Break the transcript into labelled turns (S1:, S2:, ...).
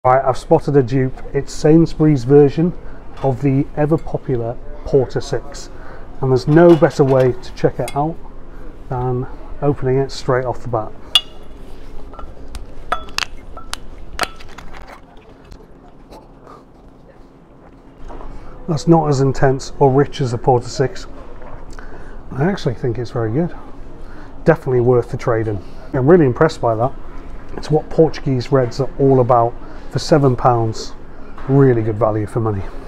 S1: Right, I've spotted a dupe. It's Sainsbury's version of the ever popular Porta 6, and there's no better way to check it out than opening it straight off the bat. That's not as intense or rich as the Porta 6. I actually think it's very good. Definitely worth the trade-in. I'm really impressed by that. It's what Portuguese reds are all about. For £7, really good value for money.